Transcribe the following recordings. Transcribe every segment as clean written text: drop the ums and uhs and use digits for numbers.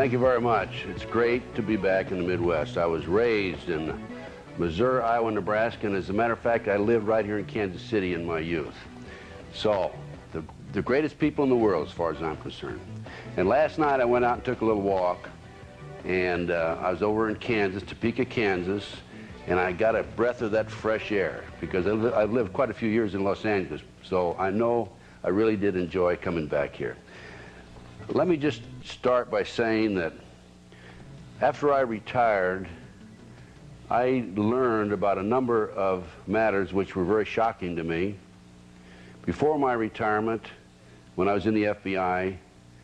Thank you very much. It's great to be back in the Midwest. I was raised in Missouri, Iowa, Nebraska, and as a matter of fact, I lived right here in Kansas City in my youth. So, the greatest people in the world as far as I'm concerned. And last night I went out and took a little walk, and I was over in Kansas, Topeka, Kansas, and I got a breath of that fresh air because I've lived quite a few years in Los Angeles, so I know I really did enjoy coming back here. Let me just start by saying that after I retired, I learned about a number of matters which were very shocking to me. Before my retirement, when I was in the FBI,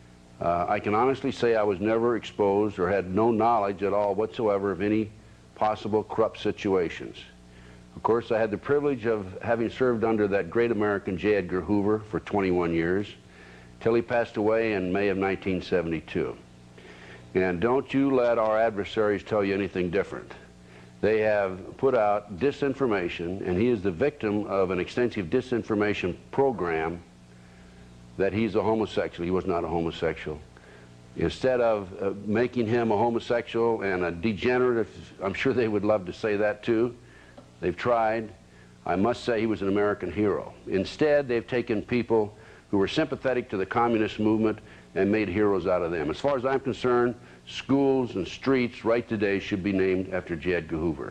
I can honestly say I was never exposed or had no knowledge at all whatsoever of any possible corrupt situations. Of course, I had the privilege of having served under that great American J. Edgar Hoover for 21 years, till he passed away in May of 1972. And don't you let our adversaries tell you anything different. They have put out disinformation, and he is the victim of an extensive disinformation program that he's a homosexual. He was not a homosexual. Instead of making him a homosexual and a degenerate, I'm sure they would love to say that too. They've tried. I must say he was an American hero. Instead, they've taken people who were sympathetic to the communist movement and made heroes out of them. As far as I'm concerned, schools and streets right today should be named after J. Edgar Hoover.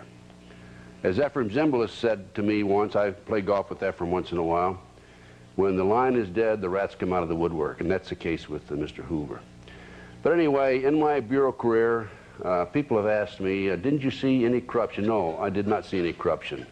As Efrem Zimbalist said to me once, I play golf with Efrem once in a while, when the lion is dead, the rats come out of the woodwork, and that's the case with Mr. Hoover. But anyway, in my bureau career, people have asked me, didn't you see any corruption? No, I did not see any corruption.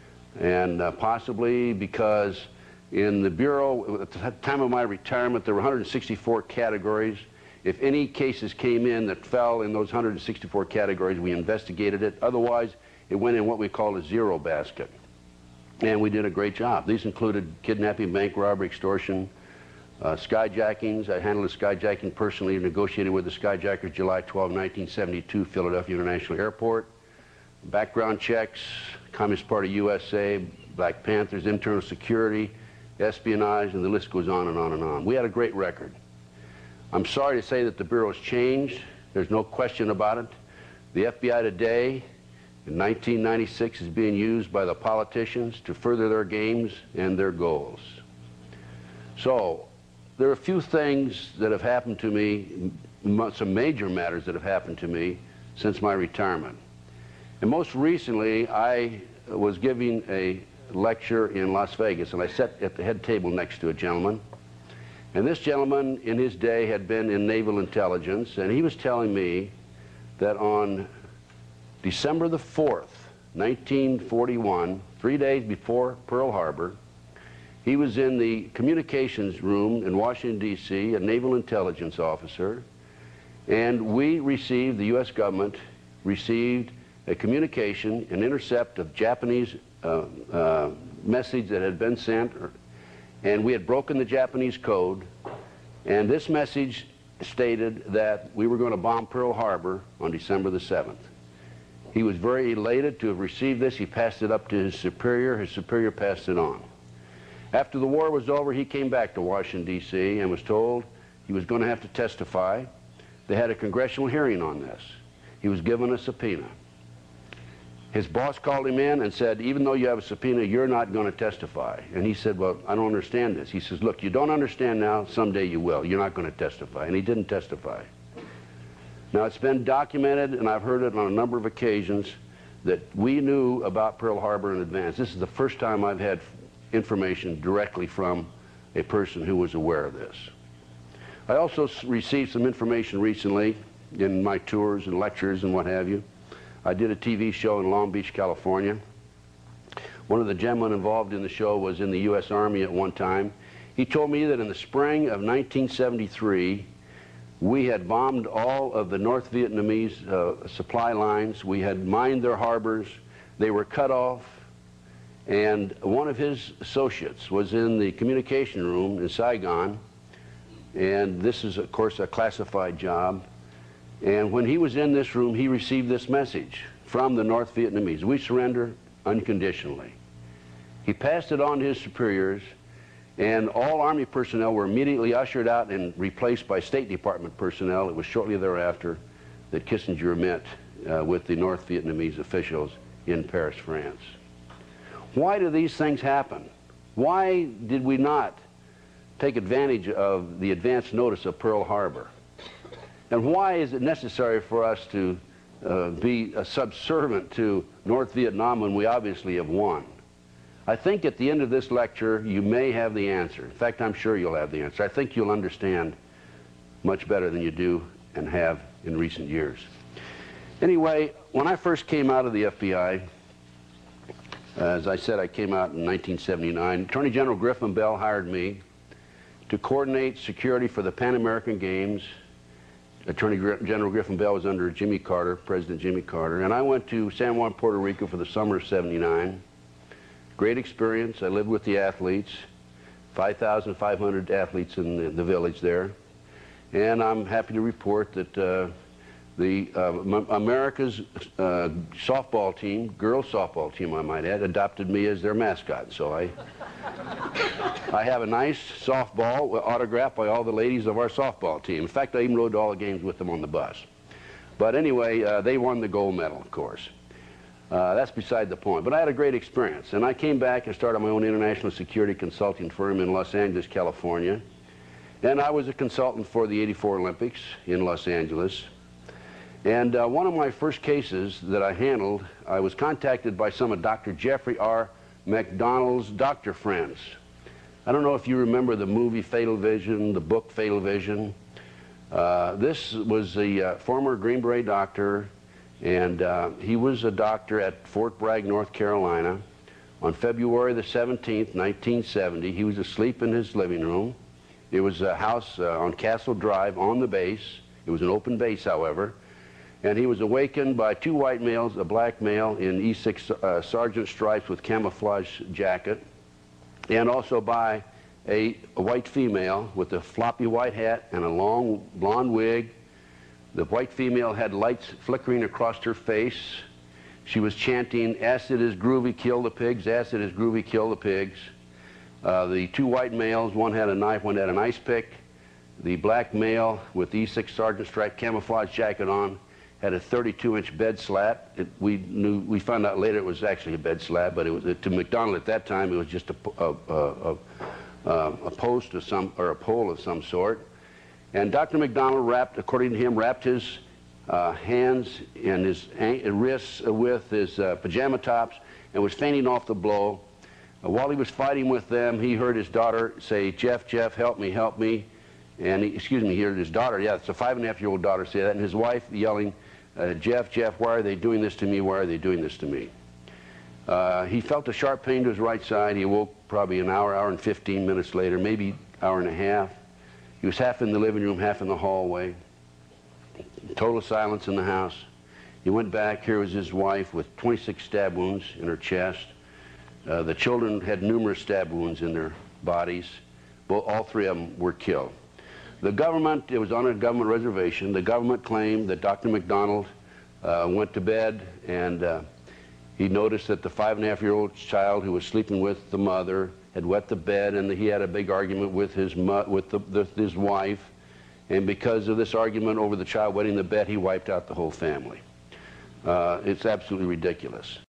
And possibly because in the Bureau, at the time of my retirement, there were 164 categories. If any cases came in that fell in those 164 categories, we investigated it. Otherwise, it went in what we call a zero basket. And we did a great job. These included kidnapping, bank robbery, extortion, skyjackings. I handled the skyjacking personally, negotiated with the skyjackers July 12, 1972, Philadelphia International Airport. Background checks, Communist Party USA, Black Panthers, internal security, espionage, and the list goes on and on and on. We had a great record. I'm sorry to say that the Bureau has changed. There's no question about it. The FBI today, in 1996, is being used by the politicians to further their games and their goals. So, there are a few things that have happened to me, some major matters that have happened to me since my retirement. And most recently, I was giving a lecture in Las Vegas, and I sat at the head table next to a gentleman. And this gentleman, in his day, had been in naval intelligence, and he was telling me that on December the 4th, 1941, 3 days before Pearl Harbor, he was in the communications room in Washington, D.C., a naval intelligence officer, and we received, the U.S. government received a communication, an intercept of Japanese message that had been sent, and we had broken the Japanese code, and this message stated that we were going to bomb Pearl Harbor on December the 7th. He was very elated to have received this. He passed it up to his superior passed it on. After the war was over, he came back to Washington, D.C. and was told he was going to have to testify. They had a congressional hearing on this. He was given a subpoena. His boss called him in and said, even though you have a subpoena, you're not going to testify. And he said, well, I don't understand this. He says, look, you don't understand now, someday you will. You're not going to testify. And he didn't testify. Now, it's been documented, and I've heard it on a number of occasions, that we knew about Pearl Harbor in advance. This is the first time I've had information directly from a person who was aware of this. I also received some information recently in my tours and lectures and what have you. I did a TV show in Long Beach, California. One of the gentlemen involved in the show was in the U.S. Army at one time. He told me that in the spring of 1973, we had bombed all of the North Vietnamese supply lines. We had mined their harbors. They were cut off. And one of his associates was in the communication room in Saigon. And this is, of course, a classified job. And when he was in this room, he received this message from the North Vietnamese: we surrender unconditionally. He passed it on to his superiors, And all Army personnel were immediately ushered out and replaced by State Department personnel. It was shortly thereafter that Kissinger met with the North Vietnamese officials in Paris, France. Why do these things happen? Why did we not take advantage of the advance notice of Pearl Harbor? And why is it necessary for us to be subservient to North Vietnam when we obviously have won? I think at the end of this lecture, you may have the answer. In fact, I'm sure you'll have the answer. I think you'll understand much better than you do and have in recent years. Anyway, when I first came out of the FBI, as I said, I came out in 1979. Attorney General Griffin Bell hired me to coordinate security for the Pan American Games. Attorney General Griffin Bell was under Jimmy Carter, President Jimmy Carter, and I went to San Juan, Puerto Rico for the summer of '79. Great experience. I lived with the athletes, 5,500 athletes in the village there. And I'm happy to report that America's softball team, girls softball team I might add, adopted me as their mascot. So I have a nice softball autographed by all the ladies of our softball team. In fact, I even rode to all the games with them on the bus. But anyway, they won the gold medal, of course. That's beside the point. But I had a great experience. And I came back and started my own international security consulting firm in Los Angeles, California. And I was a consultant for the '84 Olympics in Los Angeles. And one of my first cases that I handled, I was contacted by some of Dr. Jeffrey R. McDonald's doctor friends. I don't know if you remember the movie Fatal Vision, the book Fatal Vision. This was the former Green Beret doctor, and he was a doctor at Fort Bragg, North Carolina. On February the 17th, 1970, he was asleep in his living room. It was a house on Castle Drive on the base. It was an open base, however. And he was awakened by two white males, a black male in E6 sergeant stripes with camouflage jacket, and also by a white female with a floppy white hat and a long blonde wig. The white female had lights flickering across her face. She was chanting, "Acid is groovy, kill the pigs, acid is groovy, kill the pigs." The two white males, one had a knife, one had an ice pick. The black male with the E6 sergeant stripe camouflage jacket on had a 32-inch bed slat. We found out later it was actually a bed slat, but it was to McDonald at that time it was just a post of some, or a pole of some sort. And Dr. McDonald wrapped, according to him, wrapped his hands and his wrists with his pajama tops and was fainting off the blow. While he was fighting with them, he heard his daughter say, "Jeff, Jeff, help me, help me." And he heard his daughter, yeah, it's a 5.5-year-old daughter say that, and his wife yelling, "Jeff, Jeff, why are they doing this to me? Why are they doing this to me?" He felt a sharp pain to his right side. He awoke probably an hour, hour and 15 minutes later, maybe hour and a half. He was half in the living room, half in the hallway. Total silence in the house. He went back. Here was his wife with 26 stab wounds in her chest. The children had numerous stab wounds in their bodies. All three of them were killed. The government, it was on a government reservation, the government claimed that Dr. McDonald went to bed and he noticed that the 5.5-year-old child who was sleeping with the mother had wet the bed, and he had a big argument with his wife, and because of this argument over the child wetting the bed, he wiped out the whole family. It's absolutely ridiculous.